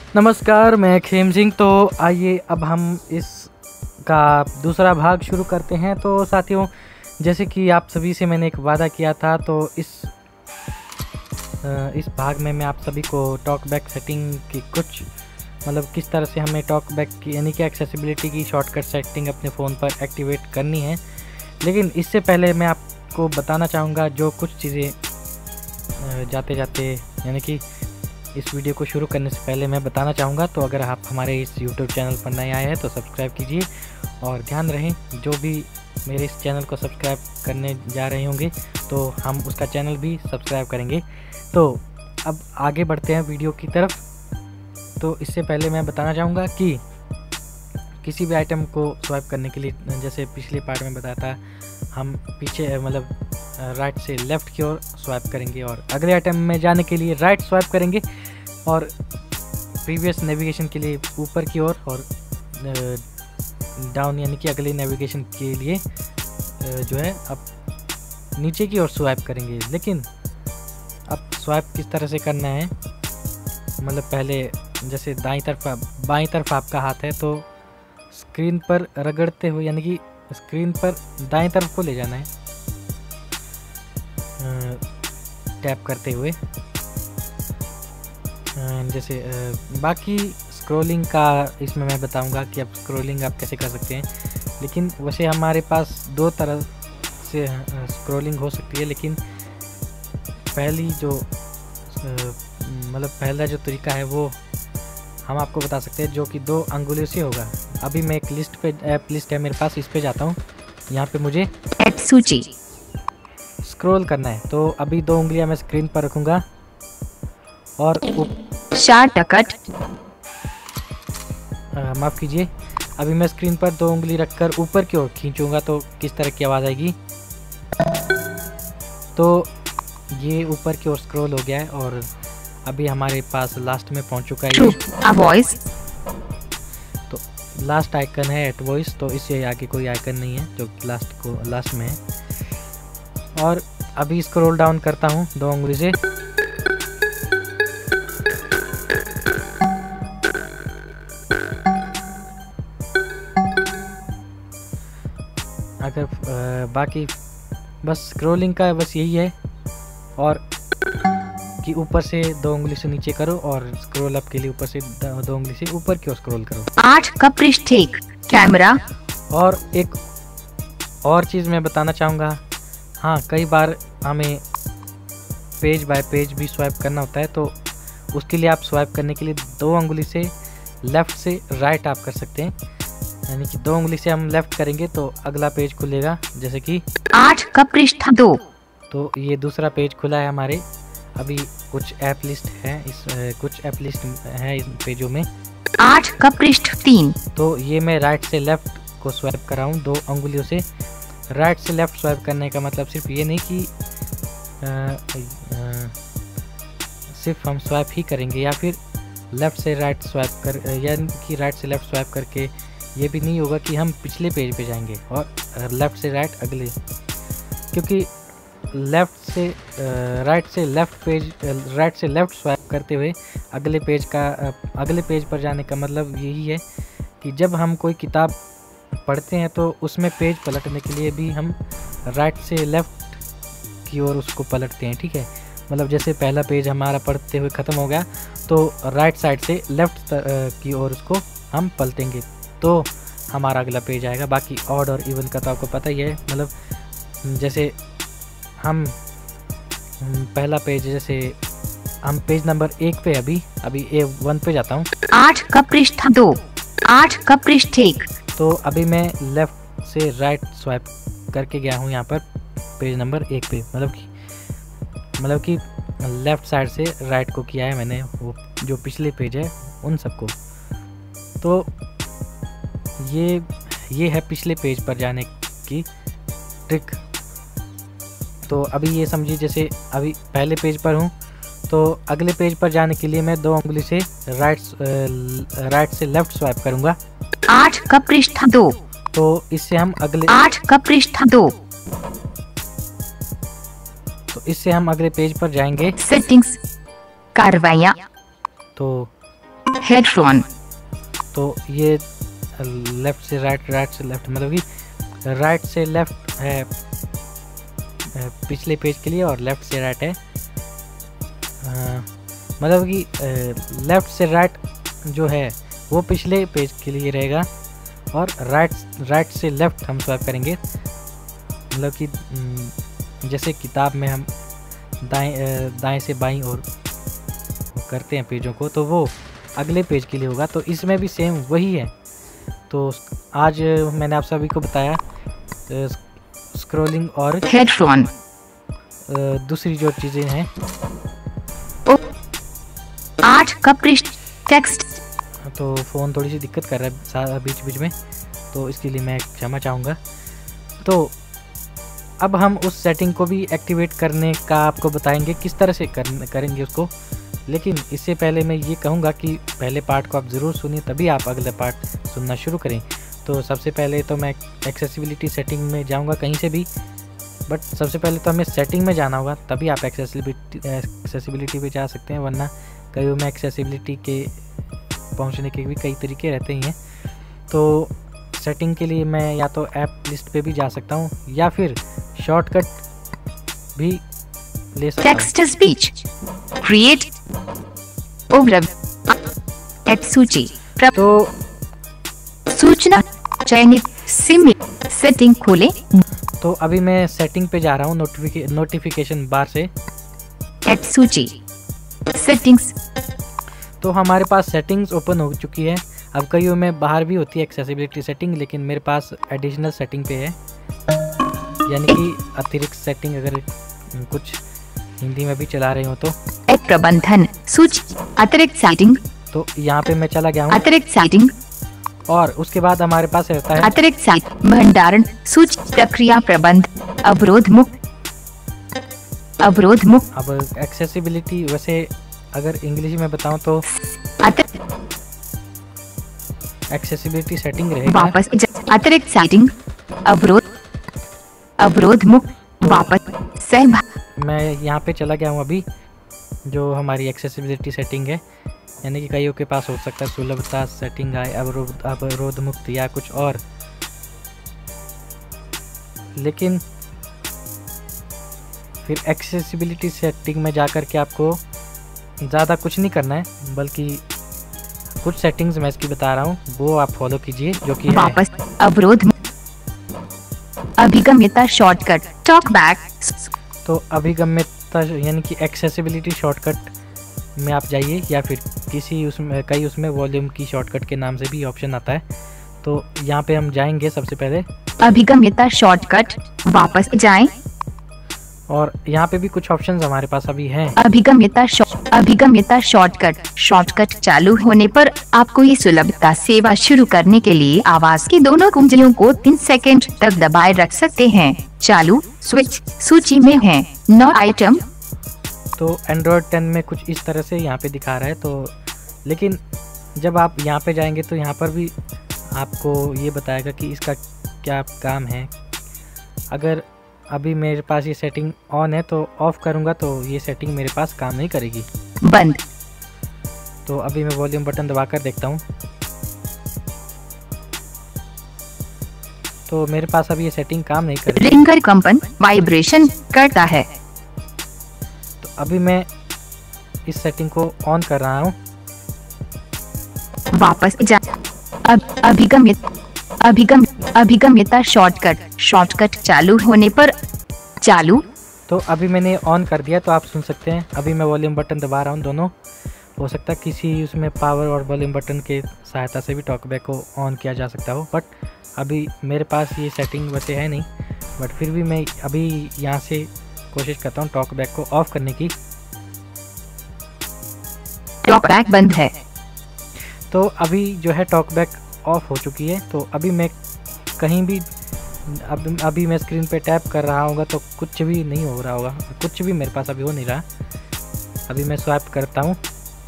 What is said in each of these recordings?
नमस्कार, मैं खेम सिंह। तो आइए अब हम इसका दूसरा भाग शुरू करते हैं। तो साथियों, जैसे कि आप सभी से मैंने एक वादा किया था, तो इस भाग में मैं आप सभी को टॉक बैक सेटिंग की कुछ किस तरह से हमें टॉक बैक की यानी कि एक्सेसिबिलिटी की शॉर्टकट सेटिंग अपने फ़ोन पर एक्टिवेट करनी है। लेकिन इससे पहले मैं आपको बताना चाहूँगा जो कुछ चीज़ें जाते जाते यानी कि इस वीडियो को शुरू करने से पहले मैं बताना चाहूँगा। तो अगर आप हमारे इस YouTube चैनल पर नए आए हैं तो सब्सक्राइब कीजिए, और ध्यान रहें जो भी मेरे इस चैनल को सब्सक्राइब करने जा रहे होंगे तो हम उसका चैनल भी सब्सक्राइब करेंगे। तो अब आगे बढ़ते हैं वीडियो की तरफ। तो इससे पहले मैं बताना चाहूँगा कि किसी भी आइटम को स्वाइप करने के लिए, जैसे पिछले पार्ट में बताया था, हम पीछे राइट से लेफ़्ट की ओर स्वाइप करेंगे, और अगले आइटम में जाने के लिए राइट स्वाइप करेंगे, और प्रीवियस नेविगेशन के लिए ऊपर की ओर, और डाउन यानी कि अगले नेविगेशन के लिए जो है अब नीचे की ओर स्वाइप करेंगे। लेकिन अब स्वाइप किस तरह से करना है, पहले जैसे बाईं तरफ आपका हाथ है तो स्क्रीन पर रगड़ते हुए यानी कि स्क्रीन पर दाईं तरफ को ले जाना है टैप करते हुए। जैसे बाकी स्क्रॉलिंग का इसमें मैं बताऊंगा कि अब स्क्रॉलिंग आप कैसे कर सकते हैं। लेकिन वैसे हमारे पास दो तरह से स्क्रॉलिंग हो सकती है, लेकिन पहली जो पहला जो तरीका है वो हम आपको बता सकते हैं, जो कि 2 अंगुलियों से होगा। अभी मैं एक ऐप लिस्ट है मेरे पास, इस पे जाता हूँ। यहाँ पे मुझे ऐप सूची स्क्रॉल करना है। तो अभी 2 उंगलियां मैं स्क्रीन पर रखूँगा और शॉर्टकट माफ़ कीजिए, अभी मैं स्क्रीन पर 2 उंगली रखकर ऊपर की ओर खींचूँगा तो किस तरह की आवाज़ आएगी। तो ये ऊपर की ओर स्क्रॉल हो गया है, और अभी हमारे पास लास्ट में पहुंच चुका है वॉइस। तो लास्ट आइकन है एट वॉइस, तो इससे आगे कोई आइकन नहीं है जो लास्ट में है। और अभी स्क्रॉल डाउन करता हूं 2 उंगली से, अगर बाकी बस स्क्रॉलिंग का बस यही है, और कि ऊपर से 2 उंगली से नीचे करो, और स्क्रॉल अप के लिए ऊपर से 2 उंगली से ऊपर की ओर स्क्रॉल करो। 8 का पृष्ठ एक कैमरा। और एक और चीज़ मैं बताना चाहूँगा, हाँ, कई बार हमें पेज बाय पेज भी स्वाइप करना होता है। तो उसके लिए आप स्वाइप करने के लिए 2 उंगली से लेफ़्ट से राइट आप कर सकते हैं। यानी कि 2 उंगली से हम लेफ़्ट करेंगे तो अगला पेज खुलेगा, जैसे कि 8 का पृष्ठ 2। तो ये दूसरा पेज खुला है हमारे। अभी कुछ ऐप लिस्ट है इस पेजों में। 8 का पृष्ठ 3। तो ये मैं राइट से लेफ़्ट को स्वाइप कर रहा हूँ 2 उंगलियों से। राइट से लेफ़्ट स्वाइप करने का मतलब सिर्फ ये नहीं कि सिर्फ हम स्वाइप ही करेंगे, या फिर लेफ़्ट से राइट स्वाइप कर, यानी कि राइट से लेफ़्ट स्वाइप करके ये भी नहीं होगा कि हम पिछले पेज पे जाएंगे और लेफ़्ट से राइट अगले, क्योंकि राइट से लेफ़्ट स्वाइप करते हुए अगले पेज पर जाने का मतलब यही है कि जब हम कोई किताब पढ़ते हैं तो उसमें पेज पलटने के लिए भी हम राइट से लेफ़्ट की ओर उसको पलटते हैं। ठीक है, जैसे पहला पेज हमारा पढ़ते हुए ख़त्म हो गया तो राइट साइड से लेफ़्ट की ओर उसको हम पलटेंगे तो हमारा अगला पेज आएगा। बाकी ऑड और इवन का तो आपको पता ही है। जैसे हम पहला पेज, जैसे हम पेज नंबर 1 पे अभी A1 पे जाता हूँ। 8 का पृष्ठ 2। 8 का पृष्ठ 1। तो अभी मैं लेफ़्ट से राइट स्वाइप करके गया हूँ यहाँ पर पेज नंबर 1 पे, मतलब कि लेफ़्ट साइड से राइट को किया है मैंने, वो जो पिछले पेज है उन सबको। तो ये है पिछले पेज पर जाने की ट्रिक। तो अभी ये समझिए, जैसे अभी पहले पेज पर हूँ तो अगले पेज पर जाने के लिए मैं 2 उंगली से राइट से लेफ़्ट स्वाइप करूँगा। 8 का पृष्ठ 2। तो इससे हम अगले 8 का पृष्ठ 2। तो इससे हम अगले पेज पर जाएंगे। सेटिंग्स, कार्रवाइयाँ। तो हेडफोन। तो ये लेफ़्ट से राइट, राइट से लेफ़्ट, मतलब कि राइट से लेफ़्ट है पिछले पेज के लिए और लेफ़्ट से राइट है, मतलब कि लेफ़्ट से राइट जो है वो पिछले पेज के लिए रहेगा और राइट से लेफ़्ट हम स्वाइप करेंगे, मतलब कि जैसे किताब में हम दाएं से बाईं और करते हैं पेजों को, तो वो अगले पेज के लिए होगा। तो इसमें भी सेम वही है। तो आज मैंने आप सभी को बताया स्क्रॉलिंग और हेडफोन। दूसरी जो चीज़ें हैं 8 का पृष्ठ टेक्स्ट। तो फ़ोन थोड़ी सी दिक्कत कर रहा है बीच बीच में, तो इसके लिए मैं क्षमा चाहूँगा। तो अब हम उस सेटिंग को भी एक्टिवेट करने का आपको बताएंगे किस तरह से करेंगे उसको। लेकिन इससे पहले मैं ये कहूँगा कि पहले पार्ट को आप ज़रूर सुनिए, तभी आप अगले पार्ट सुनना शुरू करें। तो सबसे पहले तो मैं एक्सेसिबिलिटी सेटिंग में जाऊँगा कहीं से भी, बट सबसे पहले तो हमें सेटिंग में जाना होगा, तभी आप एक्सेसिबिलिटी पे जा सकते हैं। वरना कई में एक्सेसिबिलिटी के पहुंचने के भी कई तरीके रहते ही हैं। तो सेटिंग के लिए मैं या तो ऐप लिस्ट पे भी जा सकता हूं या फिर शॉर्टकट भी ले सकता हूं। टेक्स्ट स्पीच क्रिएट ओवरव एट सूची तो सूचना चयनित सिम सेटिंग खोले। तो अभी मैं सेटिंग पे जा रहा हूँ नोटिफिकेशन बार से। एट सूची सेटिंग्स। तो हमारे पास सेटिंग्स ओपन हो चुकी है। अब कईयों में बाहर भी होती है एक्सेसिबिलिटी सेटिंग, लेकिन मेरे पास एडिशनल सेटिंग पे है, यानी कि अतिरिक्त सेटिंग। अगर कुछ हिंदी में भी चला रहे हो तो ऐप प्रबंधन सूची अतिरिक्त सेटिंग। तो यहाँ पे मैं चला गया हूँ अतिरिक्त सेटिंग और उसके बाद हमारे पास रहता है अतिरिक्त सेटिंग भंडारण सूची प्रक्रिया प्रबंध अवरोध मुक्त। अब एक्सेसिबिलिटी वैसे अगर इंग्लिश में बताऊं तो एक्सेसिबिलिटी सेटिंग रहेगा। वापस अतिरिक्त सेटिंग अवरोध मुक्त वापस सहभाग। मैं यहाँ पे चला गया हूँ अभी, जो हमारी एक्सेसिबिलिटी सेटिंग है, यानी कि कईयों के पास हो सकता है सुलभता सेटिंग आए, अवरोध मुक्त या कुछ और। लेकिन फिर एक्सेसिबिलिटी सेटिंग में जाकर के आपको ज़्यादा कुछ नहीं करना है, बल्कि कुछ सेटिंग्स मैं इसकी बता रहा हूँ, वो आप फॉलो कीजिए, जो कि वापस अवरोध अभिगम्यता शॉर्टकट टॉक बैक। तो अभिगम्यता यानी कि एक्सेसिबिलिटी शॉर्टकट में आप जाइए, या फिर किसी उसमें वॉल्यूम की शॉर्टकट के नाम से भी ऑप्शन आता है। तो यहाँ पे हम जाएंगे सबसे पहले अभिगम्यता शॉर्टकट, वापस जाएं और यहाँ पे भी कुछ ऑप्शंस हमारे पास अभी हैं। अभिगम्यता शॉर्टकट चालू होने पर आपको ये सुलभता सेवा शुरू करने के लिए आवाज की दोनों कुंजियों को 3 सेकंड तक दबाए रख सकते हैं। चालू स्विच सूची में है 9 आइटम। तो एंड्रॉयड 10 में कुछ इस तरह से यहाँ पे दिखा रहा है। तो लेकिन जब आप यहाँ पे जाएंगे तो यहाँ पर भी आपको ये बताएगा कि इसका क्या काम है। अगर अभी मेरे पास ये सेटिंग ऑन है तो ऑफ करूँगा तो ये सेटिंग मेरे पास काम नहीं करेगी। बंद। तो अभी मैं वॉल्यूम बटन दबाकर देखता हूँ, तो मेरे पास अभी ये सेटिंग काम नहीं कर रही। रिंगर कंपन वाइब्रेशन करता है। तो अभी मैं इस सेटिंग को ऑन कर रहा हूँ। वापस जा अभिगम्यता शॉर्टकट चालू होने पर चालू। तो अभी मैंने ऑन कर दिया, तो आप सुन सकते हैं। अभी मैं वॉल्यूम बटन दबा रहा हूँ दोनों। हो सकता है किसी उसमें पावर और वॉल्यूम बटन के सहायता से भी टॉकबैक को ऑन किया जा सकता हो, बट अभी मेरे पास ये सेटिंग वैसे है नहीं। बट फिर भी मैं अभी यहाँ से कोशिश करता हूँ टॉकबैक को ऑफ करने की। टॉकबैक बंद है। तो अभी जो है टॉकबैक ऑफ हो चुकी है। तो अभी मैं कहीं भी अभी मैं स्क्रीन पे टैप कर रहा होगा तो कुछ भी नहीं हो रहा होगा, कुछ भी मेरे पास अभी हो नहीं रहा। अभी मैं स्वाइप करता हूँ,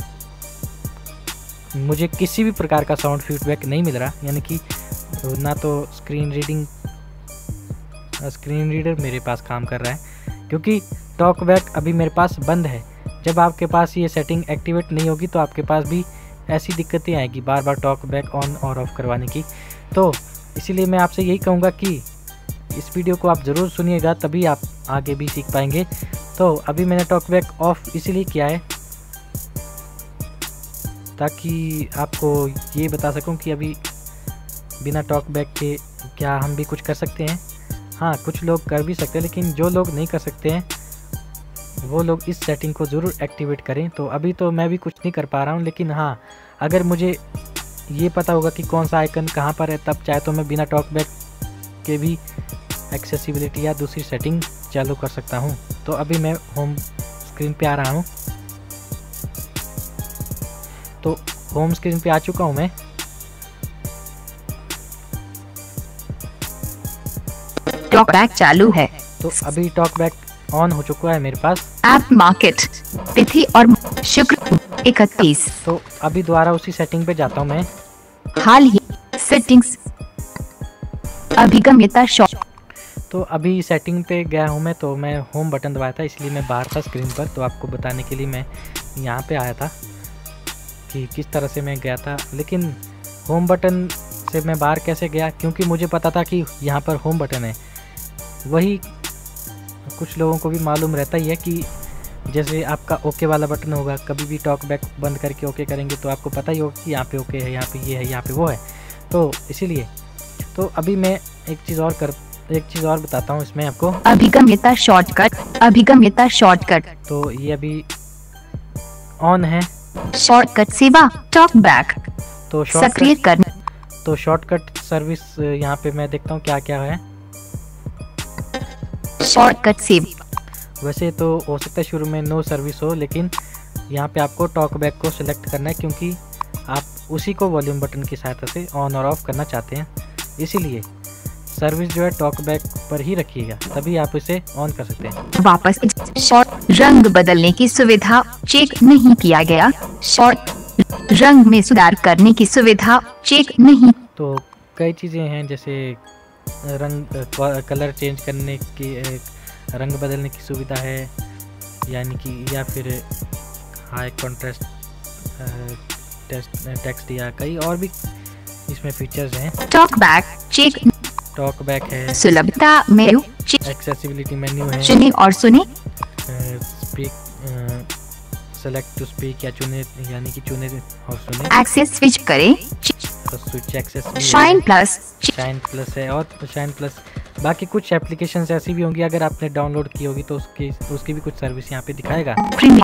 मुझे किसी भी प्रकार का साउंड फीडबैक नहीं मिल रहा, यानी कि ना तो स्क्रीन रीडर मेरे पास काम कर रहा है, क्योंकि टॉकबैक अभी मेरे पास बंद है। जब आपके पास ये सेटिंग एक्टिवेट नहीं होगी तो आपके पास भी ऐसी दिक्कतें आएगी बार बार टॉक बैक ऑन और ऑफ़ करवाने की। तो इसीलिए मैं आपसे यही कहूँगा कि इस वीडियो को आप ज़रूर सुनिएगा, तभी आप आगे भी सीख पाएंगे। तो अभी मैंने टॉक बैक ऑफ इसीलिए किया है ताकि आपको ये बता सकूं कि अभी बिना टॉक बैक के क्या हम भी कुछ कर सकते हैं। हाँ, कुछ लोग कर भी सकते हैं, लेकिन जो लोग नहीं कर सकते हैं वो लोग इस सेटिंग को ज़रूर एक्टिवेट करें। तो अभी तो मैं भी कुछ नहीं कर पा रहा हूँ, लेकिन हाँ, अगर मुझे ये पता होगा कि कौन सा आइकन कहाँ पर है, तब चाहे तो मैं बिना टॉक बैक के भी एक्सेसिबिलिटी या दूसरी सेटिंग चालू कर सकता हूँ। तो अभी मैं होम स्क्रीन पे आ रहा हूँ। तो होम स्क्रीन पे आ चुका हूँ मैं। टॉक बैक चालू है। तो अभी टॉक बैक ऑन हो चुका है मेरे पास। ऐप मार्केट तिथि और शुक्र 31। तो अभी दोबारा उसी सेटिंग पे जाता हूँ मैं। हाल ही सेटिंग्स अभिगम्यता शॉर्ट। तो अभी सेटिंग पे गया हूँ मैं, तो मैं होम बटन दबाया था, इसलिए मैं बाहर था स्क्रीन पर। तो आपको बताने के लिए मैं यहाँ पे आया था कि किस तरह से मैं गया था। लेकिन होम बटन से मैं बाहर कैसे गया, क्योंकि मुझे पता था कि यहाँ पर होम बटन है। वही कुछ लोगों को भी मालूम रहता ही है कि जैसे आपका ओके वाला बटन होगा, कभी भी टॉक बैक बंद करके ओके करेंगे तो आपको पता ही होगा कि यहाँ पे ओके है, यहाँ पे ये है, यहाँ पे वो है। तो इसीलिए तो अभी मैं एक चीज़ और बताता हूँ इसमें आपको। अभिगम्यता शॉर्टकट। तो ये अभी ऑन है। शॉर्टकट सेवा टॉक बैक तो सक्रिय करना। तो शॉर्टकट सर्विस यहाँ पे मैं देखता हूँ क्या क्या है। Shortcut save. वैसे तो हो सकता है शुरू में नो सर्विस हो, लेकिन यहाँ पे आपको टॉक बैक को सिलेक्ट करना है, क्योंकि आप उसी को वॉल्यूम बटन की सहायता से ऑन और ऑफ करना चाहते हैं। इसीलिए सर्विस जो है टॉक बैक पर ही रखिएगा, तभी आप इसे ऑन कर सकते हैं। वापस शॉर्ट रंग बदलने की सुविधा चेक नहीं किया गया। शॉर्ट रंग में सुधार करने की सुविधा चेक नहीं। तो कई चीज़ें हैं, जैसे कलर चेंज करने की, रंग बदलने की सुविधा है, यानी कि या फिर हाई कॉन्ट्रास्ट टेक्स्ट या कई और भी इसमें फीचर्स हैं। टॉक बैक है। सुलभता मेन्यू, एक्सेसिबिलिटी मेन्यू है। चुने और सुने, स्पीक, सेलेक्ट टू स्पीक या चुने, यानी कि चुने और सुने। एक्सेस स्विच करें। तो स्विच एक्सेस, शाइन प्लस है। और शाइन प्लस बाकी कुछ एप्लीकेशंस ऐसी भी होंगी, अगर आपने डाउनलोड की होगी तो उसकी भी कुछ सर्विस यहाँ पे दिखाएगा।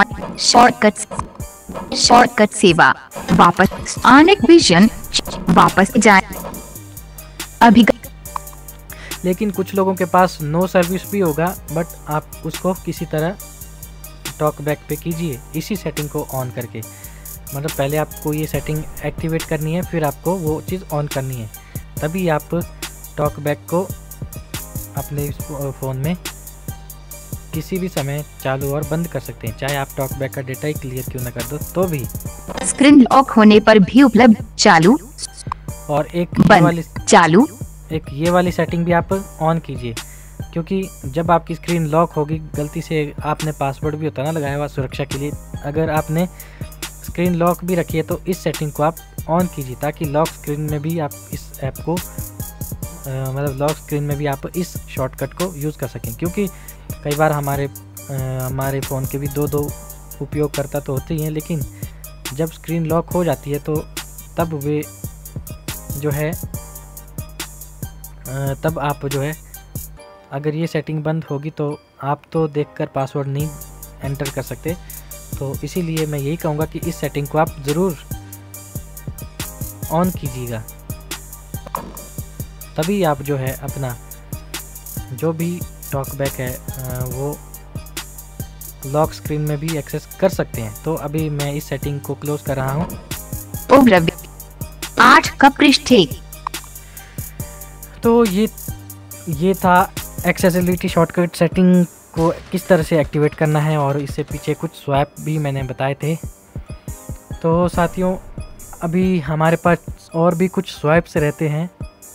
शॉर्टकट सेवा वापस आने विजन वापस जाए। अभी लेकिन कुछ लोगों के पास नो सर्विस भी होगा, बट आप उसको किसी तरह टॉक बैक पे कीजिए इसी सेटिंग को ऑन करके। मतलब पहले आपको ये सेटिंग एक्टिवेट करनी है, फिर आपको वो चीज़ ऑन करनी है, तभी आप टॉक बैक को अपने फ़ोन में किसी भी समय चालू और बंद कर सकते हैं, चाहे आप टॉक बैक का डेटा ही क्लियर क्यों ना कर दो तो भी। स्क्रीन लॉक होने पर भी उपलब्ध चालू और एक ये वाली सेटिंग भी आप ऑन कीजिए, क्योंकि जब आपकी स्क्रीन लॉक होगी, गलती से आपने पासवर्ड भी होता ना लगाया हुआ सुरक्षा के लिए, अगर आपने स्क्रीन लॉक भी रखी है तो इस सेटिंग को आप ऑन कीजिए, ताकि लॉक स्क्रीन में भी आप इस ऐप को मतलब लॉक स्क्रीन में भी आप इस शॉर्टकट को यूज़ कर सकें। क्योंकि कई बार हमारे फ़ोन के भी दो उपयोगकर्ता तो होते ही हैं, लेकिन जब स्क्रीन लॉक हो जाती है तो तब वे जो है तब आप जो है अगर ये सेटिंग बंद होगी तो आप तो देखकर पासवर्ड नहीं एंटर कर सकते। तो इसीलिए मैं यही कहूँगा कि इस सेटिंग को आप ज़रूर ऑन कीजिएगा, तभी आप जो है अपना जो भी टॉक बैक है वो लॉक स्क्रीन में भी एक्सेस कर सकते हैं। तो अभी मैं इस सेटिंग को क्लोज कर रहा हूँ। 8 का पृष्ठ। तो ये था एक्सेसिबिलिटी शॉर्टकट सेटिंग को किस तरह से एक्टिवेट करना है, और इससे पीछे कुछ स्वैप भी मैंने बताए थे। तो साथियों, अभी हमारे पास और भी कुछ स्वैप्स रहते हैं,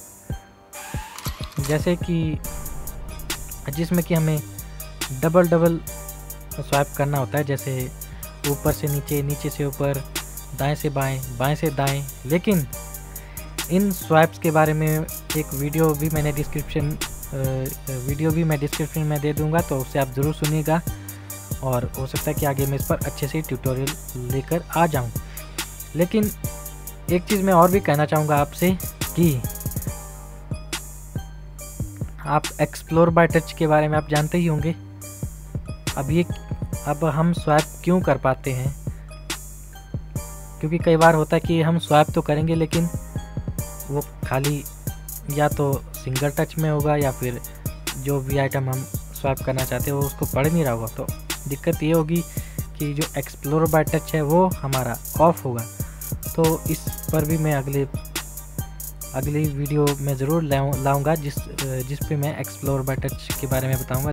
जैसे कि जिसमें कि हमें डबल स्वैप करना होता है, जैसे ऊपर से नीचे, नीचे से ऊपर, दाएं से बाएं, बाएं से दाएं। लेकिन इन स्वैप्स के बारे में एक वीडियो भी मैं डिस्क्रिप्शन में दे दूंगा, तो उससे आप ज़रूर सुनिएगा और हो सकता है कि आगे मैं इस पर अच्छे से ट्यूटोरियल लेकर आ जाऊं। लेकिन एक चीज़ मैं और भी कहना चाहूँगा आपसे कि आप एक्सप्लोर बाय टच के बारे में आप जानते ही होंगे। अब हम स्वैप क्यों कर पाते हैं, क्योंकि कई बार होता है कि हम स्वैप तो करेंगे लेकिन वो खाली या तो सिंगल टच में होगा या फिर जो भी आइटम हम स्वैप करना चाहते हैं वो उसको पढ़ नहीं रहा होगा। तो दिक्कत ये होगी कि जो एक्सप्लोर बाय टच है वो हमारा ऑफ होगा। तो इस पर भी मैं अगली वीडियो में ज़रूर लाऊंगा जिस पे मैं एक्सप्लोर बाय टच के बारे में बताऊंगा,